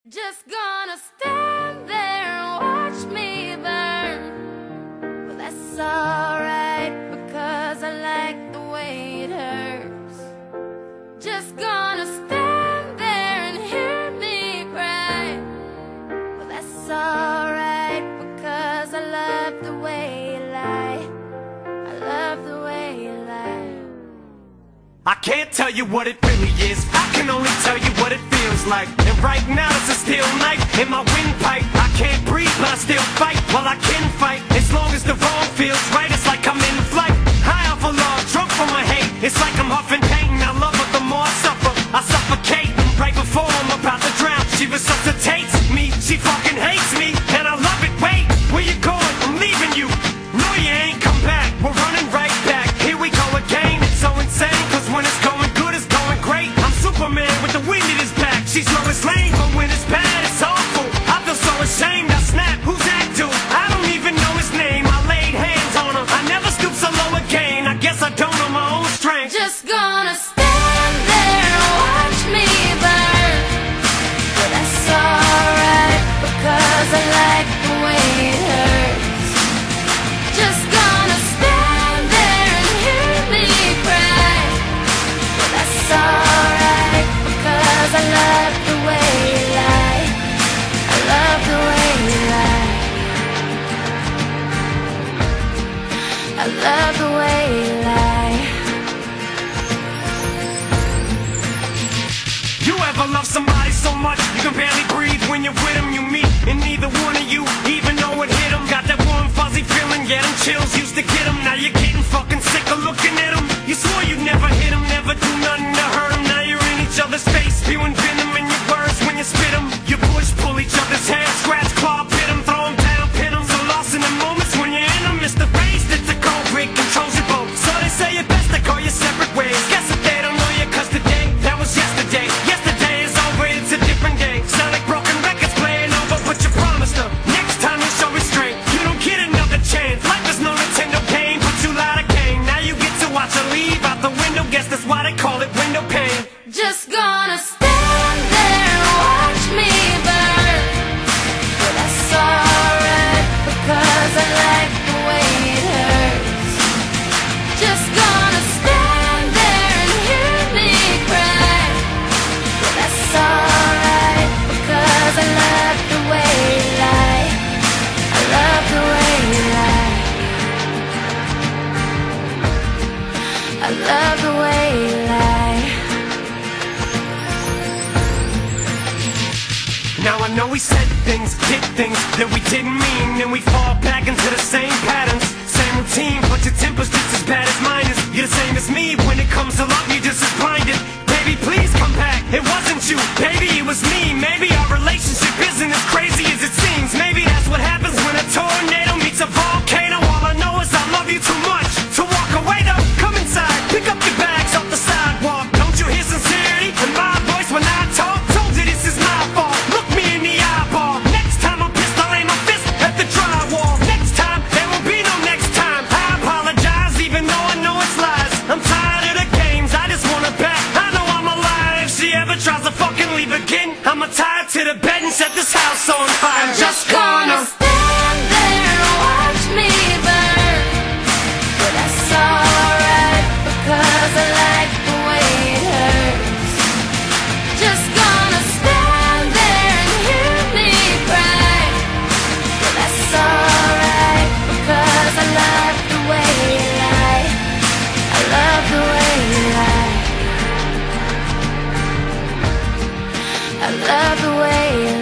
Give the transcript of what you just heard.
Just gonna stand there and watch me burn. Well, that's alright, because I like the way it hurts. Just gonna stand there and hear me cry. Well, that's alright, because I love the way you lie. I love the way you lie. I can't tell you what it really is, I can only tell you what it feels like. And right now it's a steel knife in my windpipe. I can't breathe but I still fight, well I can fight. As long as the wrong feels right, it's like I'm in flight. High off of love, drunk from my hate, it's like I'm huffing pain. I love her, the more I suffer, I suffocate. Right before I'm about to drown, she resuscitates me. She fucking hates me, and I love it. Wait, where you going? I'm leaving you. No, you ain't come back, we're running right back. Here we go again, it's so insane, cause when it's going good, it's going great. I'm Superman with the wind in his back. She's Lois Lane, but when it's bad, it's awful. I feel so ashamed, I snap, who's that dude? I don't even know his name, I laid hands on him. I never stoop so low again, I guess I don't know my own strength. Just gonna stand there and watch me burn. But that's alright, because I like the way it hurts. Just gonna stand there and hear me cry. But that's alright, because I love the way you lie. I love the way you lie. I love the way you lie. You ever love somebody so much you can barely breathe when you're with them? You meet and neither one of you even know it hit them. Got that warm fuzzy feeling, yeah, them chills used to get them. Now you're getting fucking sick of looking at them. You swore you'd never hit them, never do nothing to hurt them. Now you're in each other's face, spewing venom in your words when you spit them. You push, pull each other's hair, scratch, claw, pit them, throw them down, pin them. So lost in the moments when you're in them, it's the race that's a cold break, controls your boat. So they say it best to go your separate ways. Guess that they don't know you, cause today, that was yesterday. Yesterday is over, it's a different day. Sound like broken records playing over, but you promised her next time you show restraint, you don't get another chance. Life is no Nintendo game, but you lied again. Now you get to watch her leave out the window, guess that's why they call it window pane. Just gonna stand there and watch me burn. But that's alright, because I like the way it hurts. Just gonna stand there and hear me cry. But that's alright, because I love the way you lie. I love the way you lie. I love the way you lie. Now I know we said things, did things that we didn't mean, and we fall back into the same patterns, same routine, but your temper's just as bad as mine is. You're the same as me, when it comes to love you're just as blinded. Baby, please come back, it wasn't you, baby, it was me. Maybe our relationship isn't as crazy as it seems. Maybe that's what happens when a tornado meets a volcano. All I know is I love you too much to walk away though. Come inside, pick up your bags off the sidewalk. Don't you hear sincerity in my voice when I talk? Told you this is my fault, look me in the eyeball. Next time I'm pissed, I'll aim my fist at the drywall. Next time, there won't be no next time. I apologize even though I know it's lies. I'm tired of the games, I just want her back. I know I'm alive, if she ever tries to fucking leave again, I'ma tie her to the bed and set this house on fire. I'm just gonna stand there and watch me burn. But that's alright, because I like the way it hurts. Just gonna stand there and hear me cry. But that's alright, because I love the way you lie. I love the way you lie. I love the way you